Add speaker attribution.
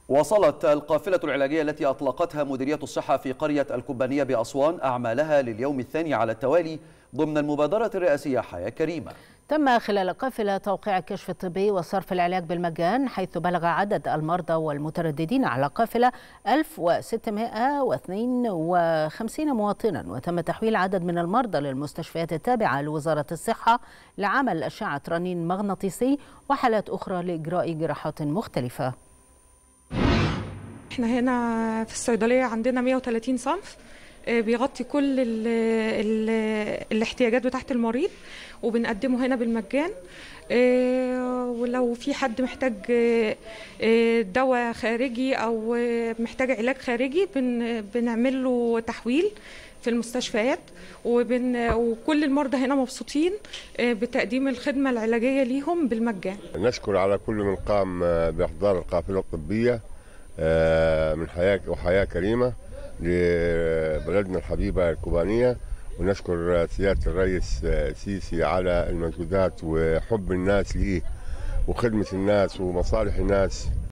Speaker 1: واصلت القافلة العلاجية التي أطلقتها مديرية الصحة في قرية الكبانية بأسوان أعمالها لليوم الثاني على التوالي ضمن المبادرة الرئاسية حياة كريمة.
Speaker 2: تم خلال القافلة توقيع الكشف الطبي وصرف العلاج بالمجان، حيث بلغ عدد المرضى والمترددين على القافلة 1652 مواطنا، وتم تحويل عدد من المرضى للمستشفيات التابعة لوزارة الصحة لعمل أشعة رنين مغناطيسي وحالات أخرى لإجراء جراحات مختلفة.
Speaker 3: احنا هنا في الصيدلية عندنا 130 صنف بيغطي كل الاحتياجات بتاعة المريض، وبنقدمه هنا بالمجان. ولو في حد محتاج دواء خارجي أو محتاج علاج خارجي بنعمل له تحويل في المستشفيات، وكل المرضى هنا مبسوطين بتقديم الخدمة العلاجية ليهم بالمجان.
Speaker 4: نشكر على كل من قام بإحضار القافلة الطبية من حياة كريمة لبلدنا الحبيبة الكوبانية، ونشكر سيادة الرئيس سيسي على المجهودات وحب الناس ليه وخدمة الناس ومصالح الناس.